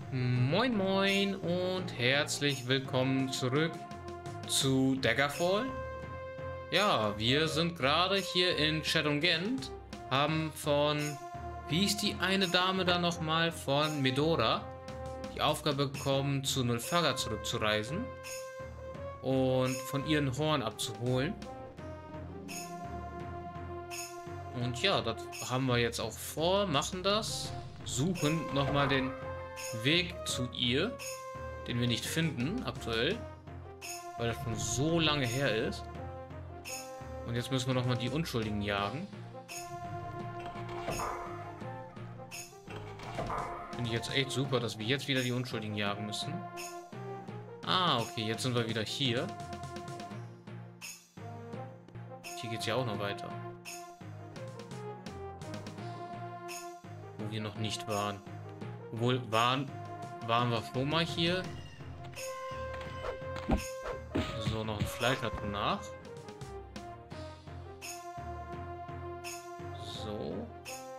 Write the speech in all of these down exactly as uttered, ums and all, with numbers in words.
Moin Moin und herzlich willkommen zurück zu Daggerfall. Ja, wir sind gerade hier in Shadowgent, haben von, wie ist die eine Dame da nochmal, von Medora, die Aufgabe bekommen, zu Nulfaga zurückzureisen und von ihren Horn abzuholen. Und ja, das haben wir jetzt auch vor, machen das, suchen nochmal den Weg zu ihr, den wir nicht finden aktuell, weil das schon so lange her ist. Und jetzt müssen wir nochmal die Unschuldigen jagen. Finde ich jetzt echt super, dass wir jetzt wieder die Unschuldigen jagen müssen. Ah, okay, jetzt sind wir wieder hier. Hier geht es ja auch noch weiter. Wo wir noch nicht waren. Obwohl, waren, waren wir schon mal hier. So, noch ein Fleisch dazu nach. So.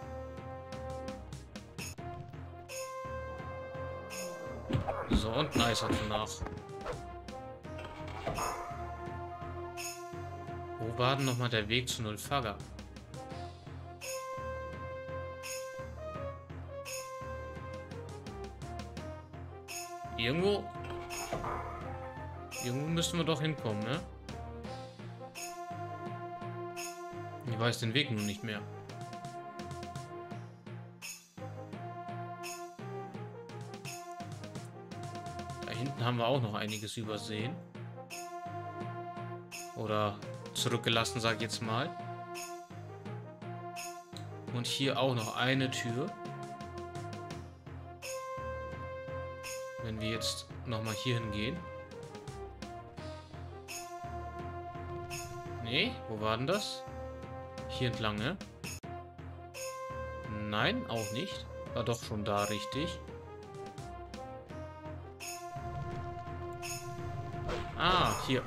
So, und ein Eis dazu nach. Wo war denn nochmal der Weg zu Nulfaga? Irgendwo... Irgendwo müssen wir doch hinkommen, ne? Ich weiß den Weg nun nicht mehr. Da hinten haben wir auch noch einiges übersehen. Oder zurückgelassen, sag ich jetzt mal. Und hier auch noch eine Tür. Wenn wir jetzt nochmal hier hingehen. Nee, wo war denn das? Hier entlang, ne? Nein, auch nicht. War doch schon da, richtig. Ah, hier.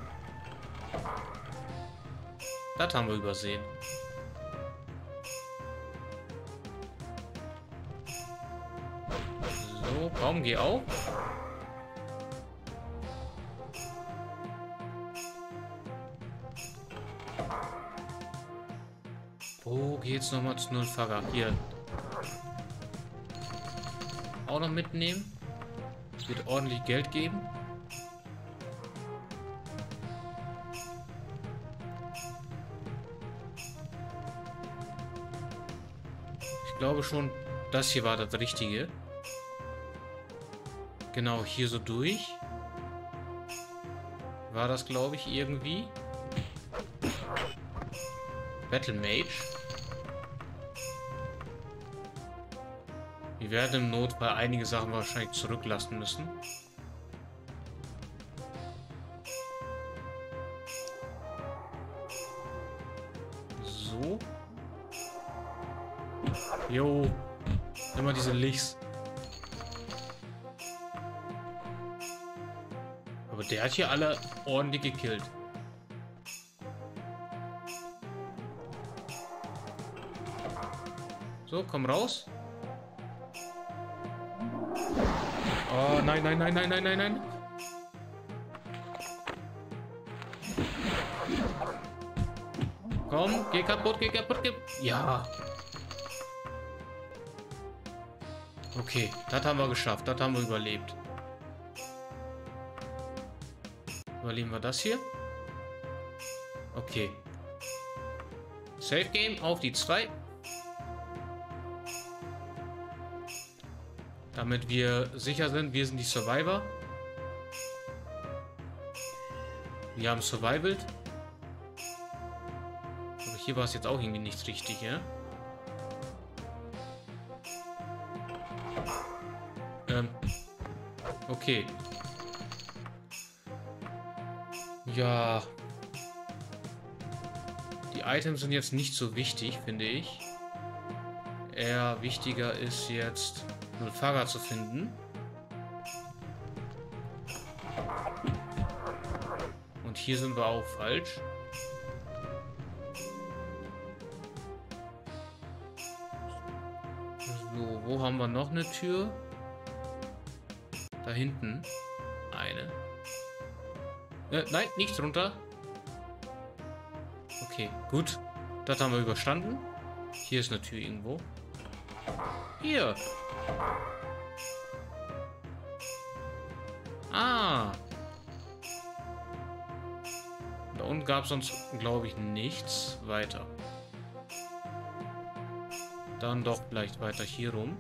Das haben wir übersehen. So, Baum, geh auf. Wo geht's nochmal zu Nulfaga? Hier. Auch noch mitnehmen. Wird ordentlich Geld geben. Ich glaube schon, das hier war das Richtige. Genau, hier so durch. War das, glaube ich, irgendwie. Battle Mage. Wir werden im Notfall einige Sachen wahrscheinlich zurücklassen müssen. So. Jo. Immer diese Lichs. Aber der hat hier alle ordentlich gekillt. So, komm raus. Oh, nein, nein, nein, nein, nein, nein, nein. Komm, geh kaputt, geh kaputt, geh... Ja. Okay, das haben wir geschafft. Das haben wir überlebt. Überleben wir das hier? Okay. Safe Game auf die zwei. Damit wir sicher sind, wir sind die Survivor. Wir haben survived. Aber hier war es jetzt auch irgendwie nicht richtig, ja? Ähm. Okay. Ja. Die Items sind jetzt nicht so wichtig, finde ich. Eher wichtiger ist jetzt... Nulfaga zu finden. Und hier sind wir auch falsch. So, wo haben wir noch eine Tür? Da hinten eine. Äh, nein, nicht runter. Okay, gut. Das haben wir überstanden. Hier ist eine Tür irgendwo. Hier. Ah. Da unten gab es sonst, glaube ich, nichts weiter. Dann doch vielleicht weiter hier rum.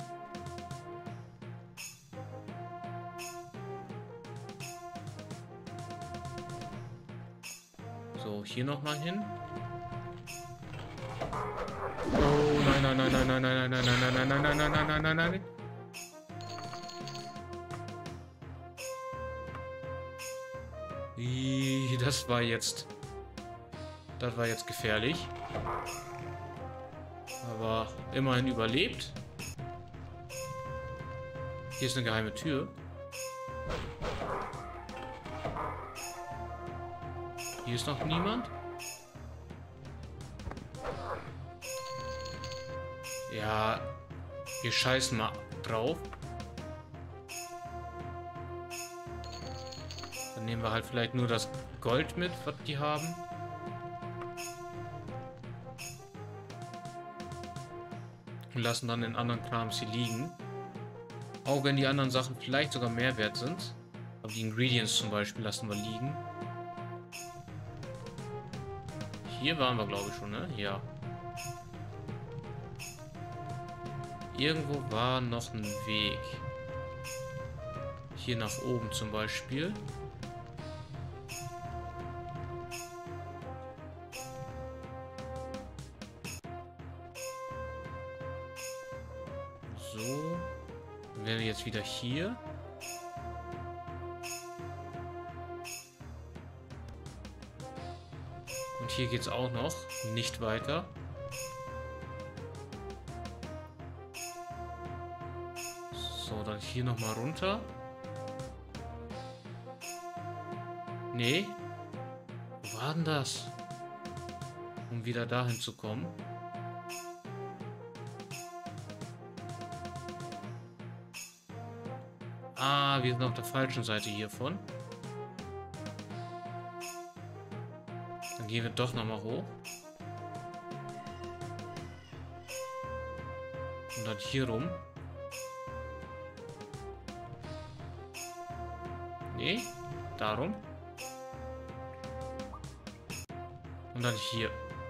So, hier nochmal hin. Oh, nein, nein, nein, nein, nein, nein, nein, nein, nein, nein, nein, nein, nein, nein, nein, nein. Ih, das war jetzt... Das war jetzt gefährlich. Aber immerhin überlebt. Hier ist eine geheime Tür. Hier ist noch niemand. Ja, wir scheißen mal drauf. Dann nehmen wir halt vielleicht nur das Gold mit, was die haben. Und lassen dann den anderen Krams hier liegen. Auch wenn die anderen Sachen vielleicht sogar mehr wert sind. Aber die Ingredients zum Beispiel lassen wir liegen. Hier waren wir, glaube ich, schon, ne? Ja. Irgendwo war noch ein Weg. Hier nach oben zum Beispiel. So. Dann wären wir jetzt wieder hier. Und hier geht es auch noch nicht weiter. So, dann hier nochmal runter. Nee. Wo war denn das? Um wieder dahin zu kommen. Ah, wir sind auf der falschen Seite hiervon. Dann gehen wir doch nochmal hoch. Und dann hier rum. Nee, darum. Und dann hier.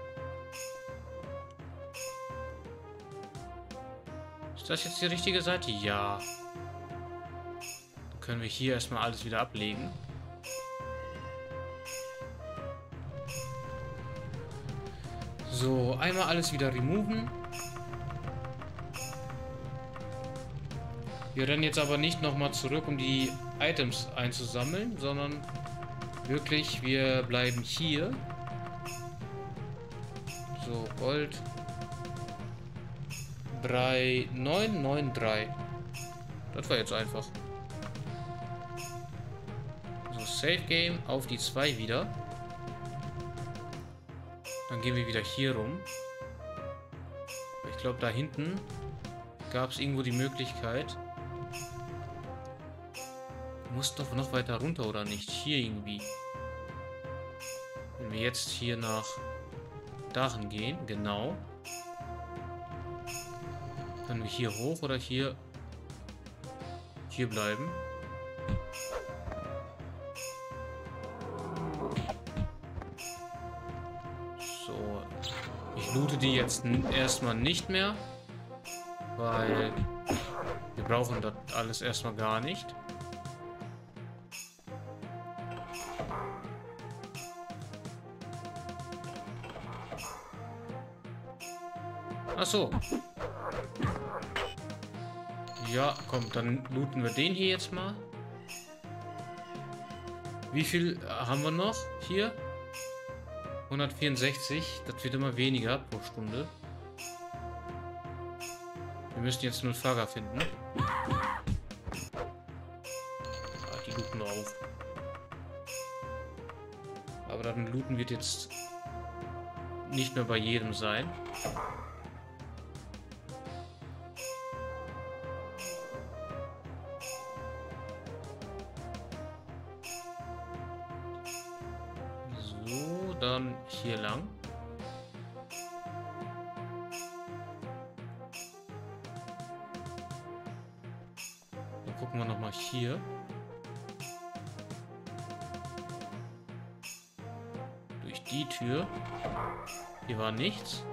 Ist das jetzt die richtige Seite? Ja. Dann können wir hier erstmal alles wieder ablegen. So, einmal alles wieder removen. Wir rennen jetzt aber nicht nochmal zurück, um die Items einzusammeln, sondern wirklich, wir bleiben hier. So, Gold. drei neun neun drei. Das war jetzt einfach. So, Save Game auf die zwei wieder. Dann gehen wir wieder hier rum. Ich glaube, da hinten gab es irgendwo die Möglichkeit. Muss doch noch weiter runter, oder nicht? Hier irgendwie. Wenn wir jetzt hier nach dahin gehen, genau. Können wir hier hoch oder hier hier bleiben? So. Ich loote die jetzt erstmal nicht mehr, weil wir brauchen das alles erstmal gar nicht. Ach so. Ja, komm, dann looten wir den hier jetzt mal. Wie viel haben wir noch hier? hundertvierundsechzig. Das wird immer weniger pro Stunde. Wir müssen jetzt nur Fahrer finden. Ah, die looten wir auf. Aber dann looten wird jetzt nicht mehr bei jedem sein. So, dann hier lang. Dann gucken wir nochmal hier. Durch die Tür. Hier war nichts.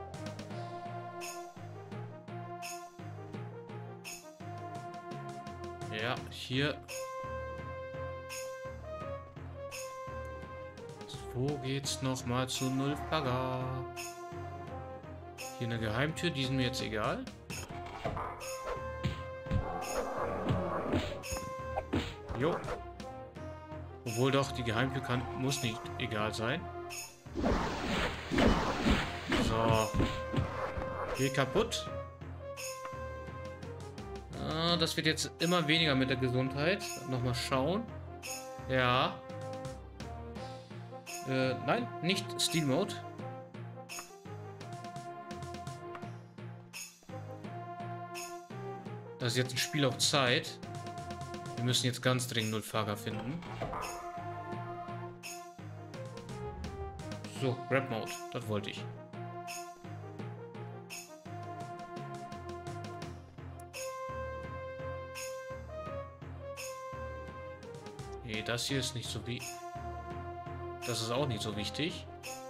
Ja, hier. Wo geht's nochmal zu Nullfaga? Hier eine Geheimtür, die sind mir jetzt egal. Jo. Obwohl doch, die Geheimtür kann, muss nicht egal sein. So. Geh kaputt. Ah, das wird jetzt immer weniger mit der Gesundheit. Nochmal schauen. Ja. Äh, nein, nicht Steal Mode. Das ist jetzt ein Spiel auf Zeit. Wir müssen jetzt ganz dringend Nullfaga finden. So, Grab Mode, das wollte ich. Nee, das hier ist nicht so wie... Das ist auch nicht so wichtig.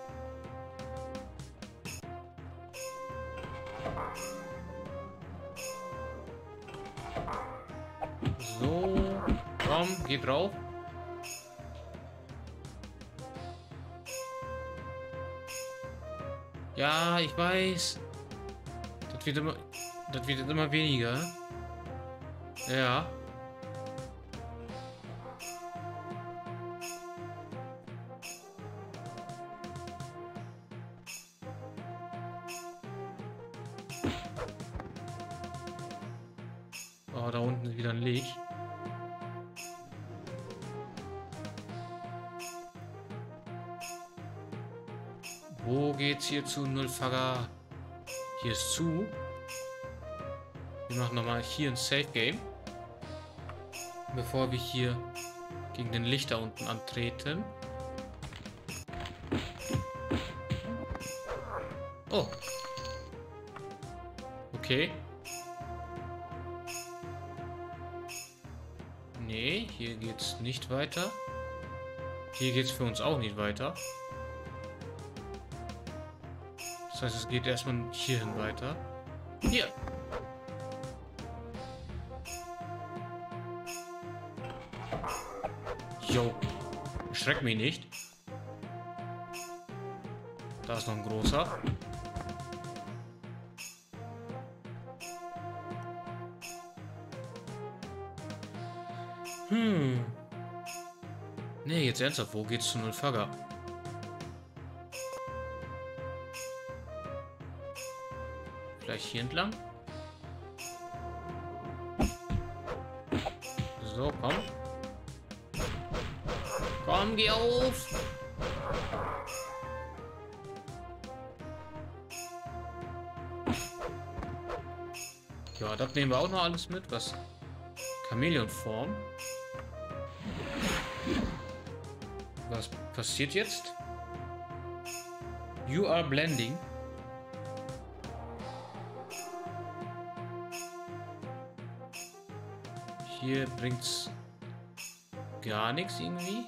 So, komm, geh drauf. Ja, ich weiß. Das wird immer, das wird immer weniger. Ja. Oh, da unten ist wieder ein Licht. Wo geht's hier zu Nullfaga? Hier ist zu. Wir machen nochmal hier ein Safe Game. Bevor wir hier gegen den Licht da unten antreten. Oh. Okay. Nee, hier geht's nicht weiter. Hier geht's für uns auch nicht weiter. Das heißt, es geht erstmal hierhin weiter. Hier. Jo. Schreck mich nicht. Da ist noch ein großer. Hm. Nee, jetzt ernsthaft. Wo geht's zu Nullfaga? Vielleicht hier entlang? So, komm. Komm, geh auf! Ja, das nehmen wir auch noch alles mit. Was? Chamäleonform. Was passiert jetzt? You are blending. Hier bringt's gar nichts irgendwie.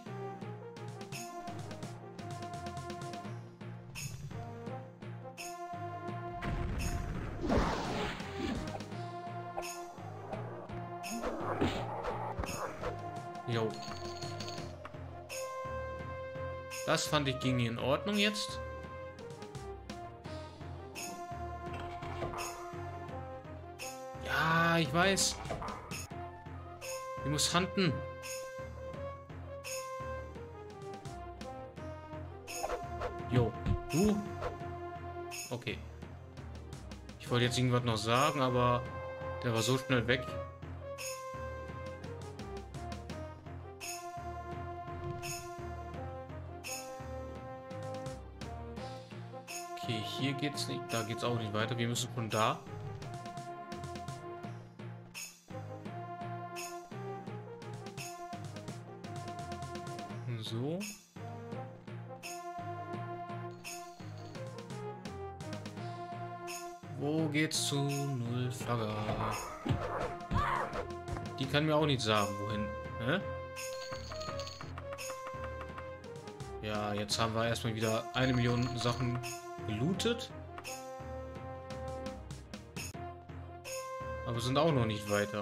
Jo. Das fand ich ging in Ordnung jetzt. Ja, ich weiß. Ich muss handen. Jo, du? Okay. Ich wollte jetzt irgendwas noch sagen, aber der war so schnell weg. Okay, hier geht's nicht, da geht's auch nicht weiter. Wir müssen von da. So. Wo geht's zu Nullfagger? Die kann mir auch nicht sagen, wohin. Hä? Ja, jetzt haben wir erstmal wieder eine Million Sachen gelootet. Aber sind auch noch nicht weiter.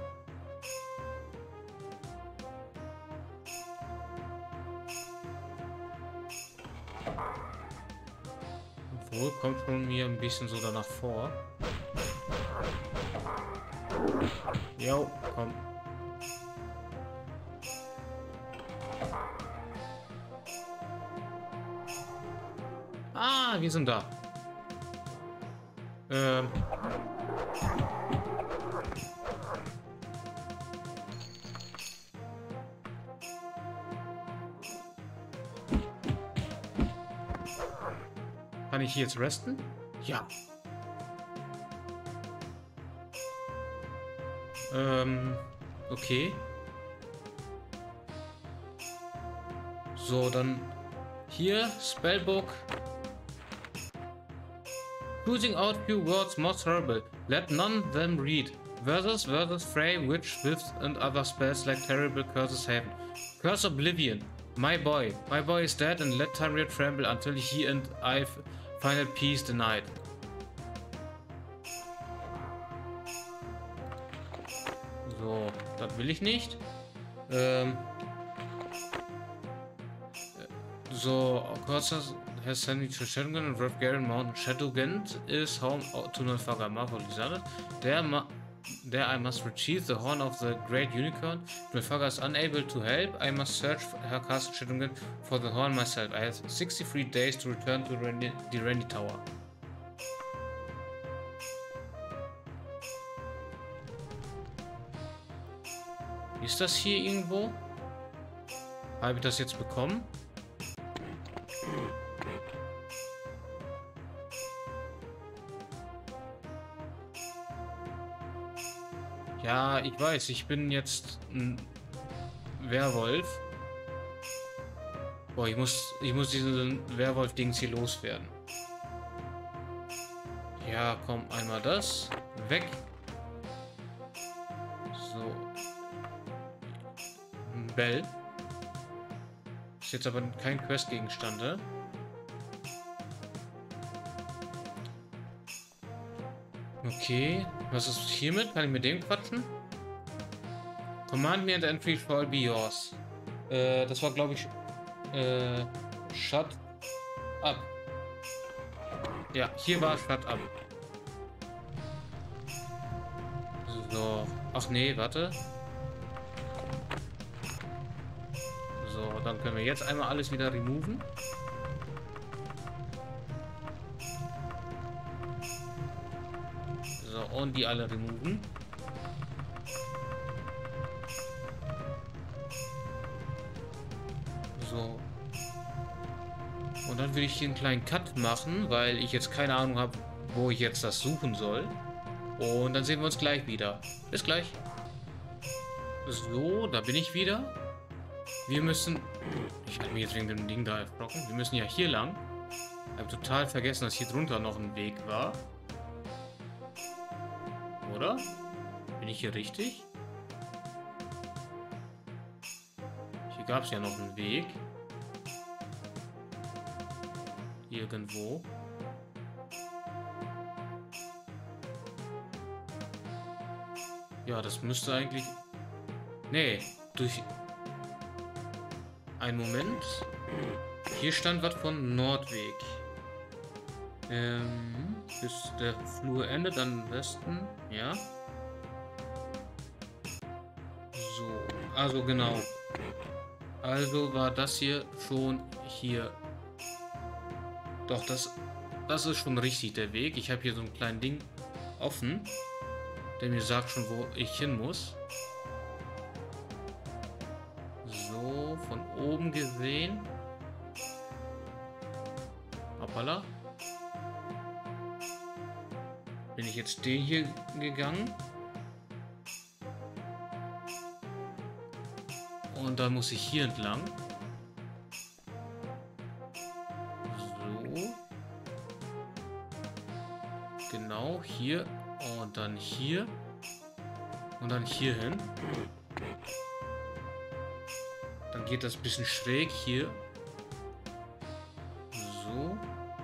Obwohl, kommt schon mir ein bisschen so danach vor. Jo, komm. Ah, wir sind da. Ähm. Kann ich hier jetzt resten? Ja. Ähm, okay. So, dann hier, Spellbook. Choosing out few words most horrible. Let none of them read. Versus, versus, fray, witch, whiffs, and other spells like terrible curses happen. Curse Oblivion. My boy. My boy is dead and let Tyria tremble until he and I final peace denied. So, das will ich nicht. Ähm. So, Curses has sent me to Shadowgent and Redgaren Mountain. Shadowgent is home to Nullfagger Marvel Lizard. There, ma there I must retrieve the horn of the great unicorn. Nullfagger is unable to help. I must search her castle Shadowgent for the horn myself. I have sixty-three days to return to the Randy Tower. Ist das hier irgendwo? Habe ich das jetzt bekommen? Ja, ich weiß, ich bin jetzt ein Werwolf. Boah, ich muss, ich muss diesen Werwolf-Dings hier loswerden. Ja, komm, einmal das. Weg. So. Bell. Ist jetzt aber kein Questgegenstand, ne? Okay, was ist hiermit? Kann ich mit dem quatschen? Command me and entry shall be yours. Äh, das war glaube ich äh, Shut up. Ja, hier war Shut up. So, ach nee, warte. So, dann können wir jetzt einmal alles wieder removen. So, und die alle removen. So. Und dann will ich hier einen kleinen Cut machen, weil ich jetzt keine Ahnung habe, wo ich jetzt das suchen soll. Und dann sehen wir uns gleich wieder. Bis gleich. So, da bin ich wieder. Wir müssen... Ich habe mich jetzt wegen dem Ding da erschrocken. Wir müssen ja hier lang. Ich habe total vergessen, dass hier drunter noch ein Weg war. Oder? Bin ich hier richtig? Hier gab es ja noch einen Weg. Irgendwo. Ja, das müsste eigentlich... Nee, durch... Ein Moment. Hier stand was von Nordweg. Ähm, bis der Flur endet, dann Westen, ja. So, also genau. Also war das hier schon hier. Doch, das, das ist schon richtig der Weg. Ich habe hier so ein kleines Ding offen, der mir sagt schon, wo ich hin muss. So, von oben gesehen. Hoppala. Bin ich jetzt den hier gegangen. Und dann muss ich hier entlang. So. Genau. hier und dann hier und dann hier hin. Dann geht das ein bisschen schräg hier. So.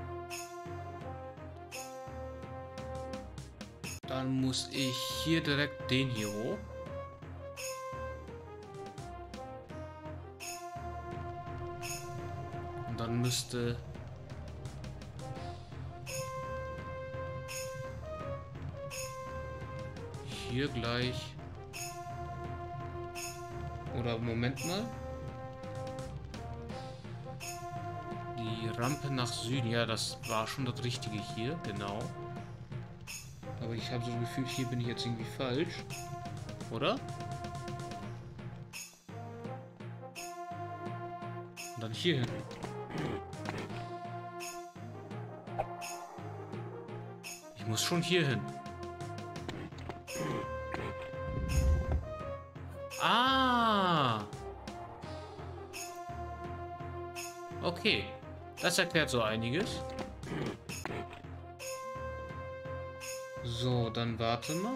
Dann muss ich hier direkt den hier hoch. Und dann müsste hier gleich... Oder Moment mal. Die Rampe nach Süden. Ja, das war schon das Richtige hier. Genau. Aber ich habe so das Gefühl, hier bin ich jetzt irgendwie falsch. Oder? Und dann hier hin. Ich muss schon hier hin. Ah! Okay. Das erklärt so einiges. So, dann warte mal.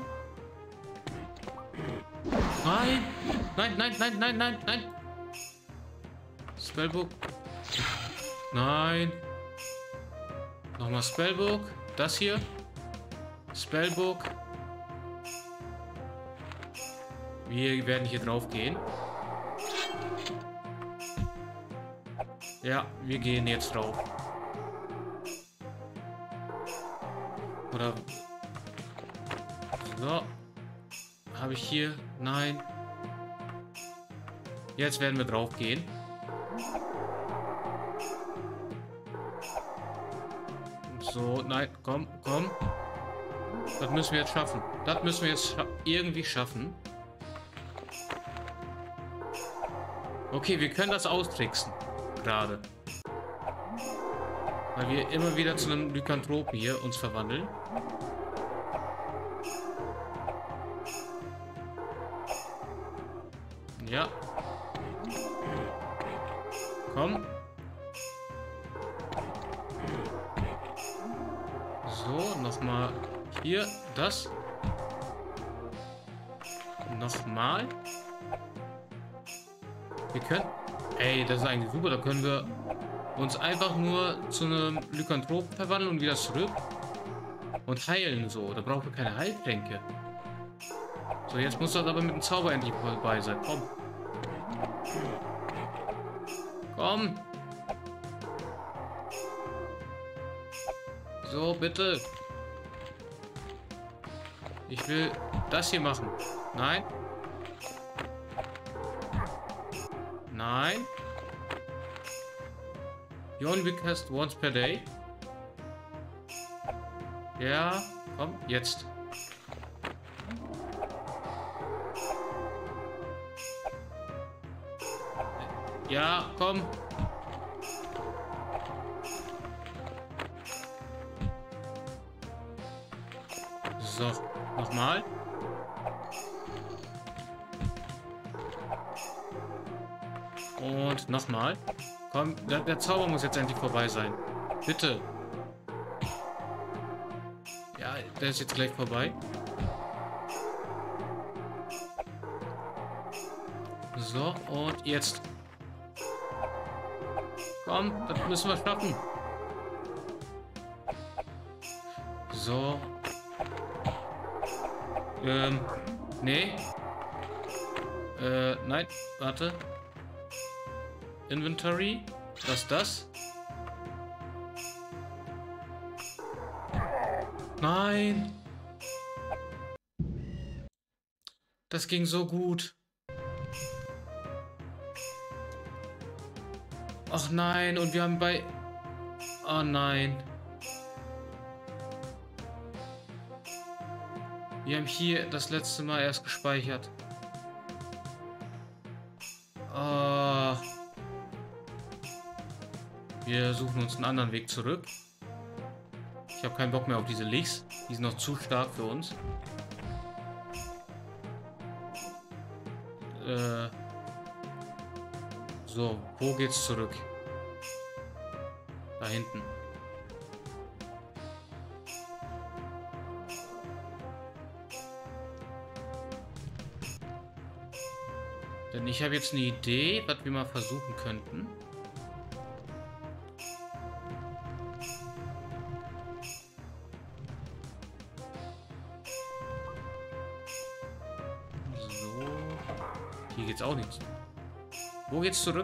Nein! Nein, nein, nein, nein, nein, nein! Spellbook. Nein! Nochmal Spellbook. Das hier. Spellbook. Wir werden hier drauf gehen. Ja, wir gehen jetzt drauf. Oder... So. Habe ich hier... Nein. Jetzt werden wir drauf gehen. So, nein, komm, komm. Das müssen wir jetzt schaffen. Das müssen wir jetzt scha irgendwie schaffen. Okay, wir können das austricksen. Gerade. Weil wir immer wieder zu einem Lykanthropen hier uns verwandeln. Ja. Komm. So, nochmal hier, das. Nochmal. Wir können... Ey, das ist eigentlich super. Da können wir uns einfach nur zu einem Lykanthropen verwandeln und wieder zurück. Und heilen so. Da brauchen wir keine Heiltränke. So, jetzt muss das aber mit dem Zauber endlich vorbei sein. Komm. Komm. So, bitte. Ich will das hier machen. Nein. Nein. You only cast once per day. Ja, komm, jetzt. Ja, komm. So, nochmal. Und nochmal. Komm, der, der Zauber muss jetzt endlich vorbei sein. Bitte. Ja, der ist jetzt gleich vorbei. So, und jetzt. Komm, das müssen wir schaffen. So. Ähm, nee. Äh, nein, warte. Inventory. Was ist das? Nein. Das ging so gut. Ach nein, und wir haben bei... Oh nein. Wir haben hier das letzte Mal erst gespeichert. Oh. Wir suchen uns einen anderen Weg zurück. Ich habe keinen Bock mehr auf diese Leaks. Die sind noch zu stark für uns. Äh... So, wo geht's zurück? Da hinten. Denn ich habe jetzt eine Idee, was wir mal versuchen könnten. So. Hier geht's auch nicht. Wo geht's zurück?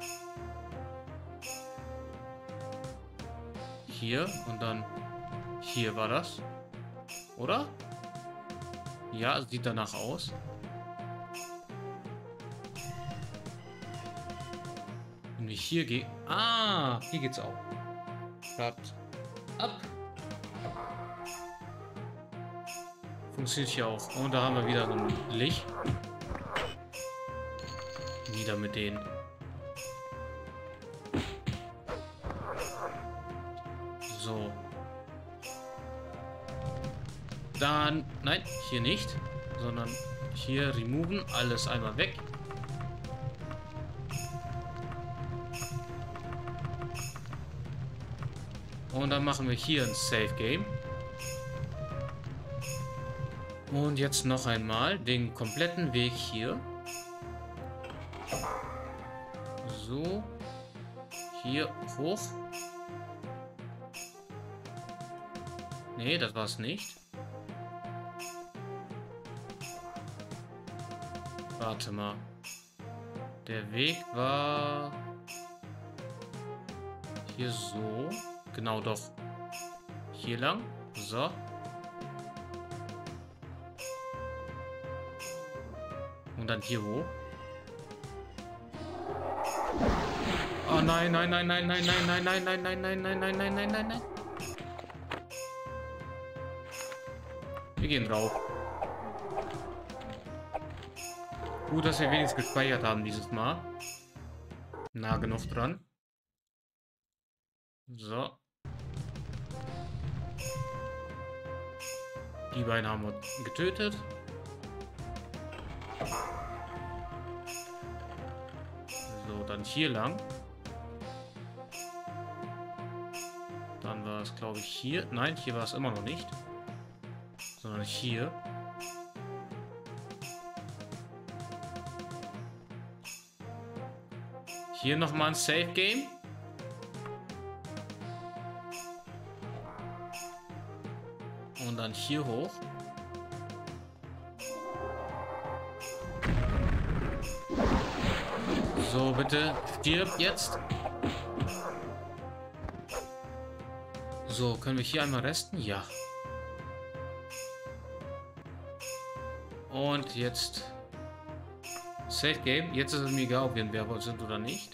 Hier und dann hier war das. Oder? Ja, sieht danach aus. Wenn wir hier gehen. Ah, hier geht's auch. Start ab. Funktioniert hier auch. Und da haben wir wieder so ein Licht. Wieder mit denen. So. Dann, nein, hier nicht, sondern hier removen, alles einmal weg. Und dann machen wir hier ein Save Game. Und jetzt noch einmal den kompletten Weg hier. So. Hier hoch. Nee, das war es nicht. Warte mal. Der Weg war hier so. Genau, doch. Hier lang. So. Und dann hier hoch. Oh nein, nein, nein, nein, nein, nein, nein, nein, nein, nein, nein, nein, nein, nein, nein, nein, nein. Wir gehen rauf. Gut, dass wir wenigstens gespeichert haben dieses Mal. Nah genug dran. So. Die beiden haben wir getötet. So, dann hier lang. Dann war es, glaube ich, hier. Nein, hier war es immer noch nicht. Sondern hier. Hier nochmal ein Save Game. Und dann hier hoch. So, bitte stirb jetzt. So, können wir hier einmal resten? Ja. Und jetzt Save Game. Jetzt ist es mir egal, ob wir ein Werwolf sind oder nicht.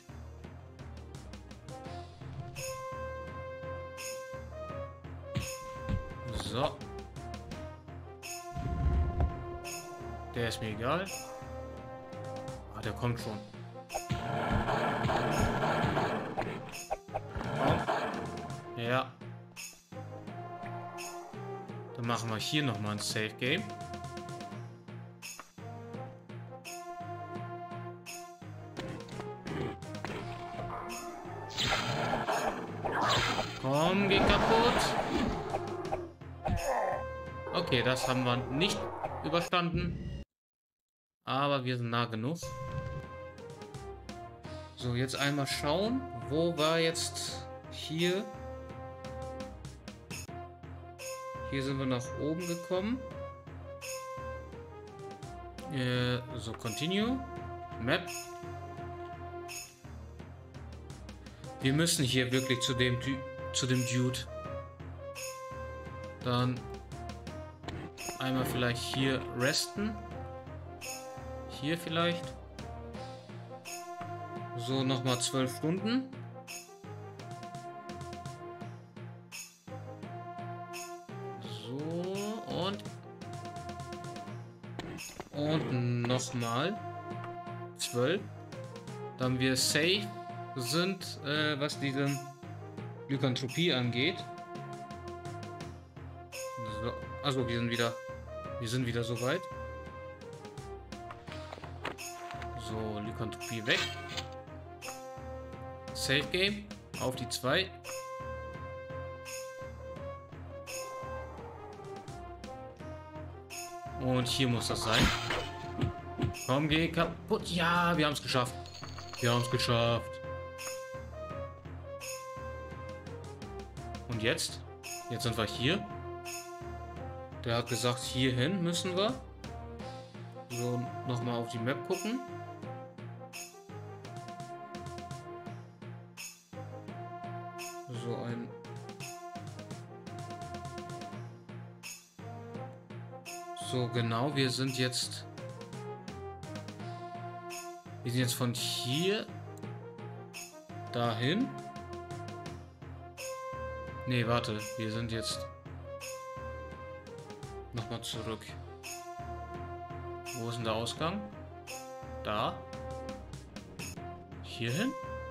So. Der ist mir egal. Ah, der kommt schon. Komm. Ja. Dann machen wir hier nochmal ein Save Game. Komm, geh kaputt. Okay, das haben wir nicht überstanden. Aber wir sind nah genug. So, jetzt einmal schauen. Wo war jetzt hier? Hier sind wir nach oben gekommen. Äh, so, Continue. Map. Wir müssen hier wirklich zu dem, zu dem Dude. Dann einmal vielleicht hier resten. Hier vielleicht. So, nochmal zwölf Stunden. So, und und nochmal zwölf. Dann wir safe sind, äh, was diese Lykanthropie angeht. So, also wir sind wieder, wir sind wieder soweit. So, Lykanthropie weg. Save Game auf die zwei. Und hier muss das sein. Komm, geh kaputt. Ja, wir haben es geschafft. Wir haben es geschafft. Und jetzt? Jetzt sind wir hier. Der hat gesagt, hierhin müssen wir. So, nochmal auf die Map gucken. So ein... So, genau, wir sind jetzt... Wir sind jetzt von hier dahin. Nee, warte, wir sind jetzt nochmal zurück. Wo ist denn der Ausgang? Da. Hierhin?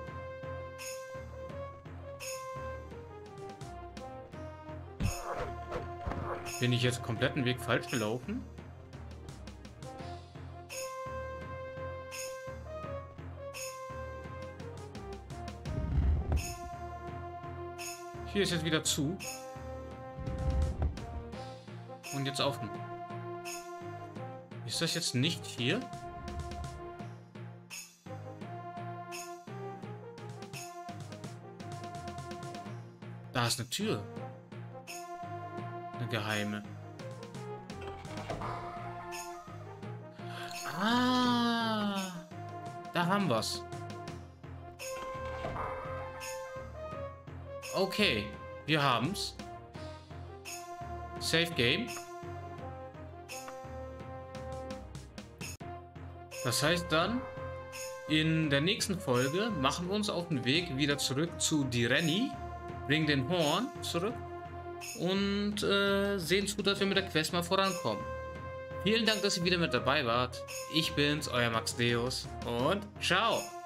Bin ich jetzt kompletten Weg falsch gelaufen? Hier ist jetzt wieder zu. Und jetzt offen. Ist das jetzt nicht hier? Da ist eine Tür. Eine geheime. Ah, da haben wir's. Okay, wir haben's. Save Game. Das heißt dann, in der nächsten Folge machen wir uns auf den Weg wieder zurück zu Direnni, bringen den Horn zurück und äh, sehen zu, dass wir mit der Quest mal vorankommen. Vielen Dank, dass ihr wieder mit dabei wart. Ich bin's, euer Max Deus und ciao!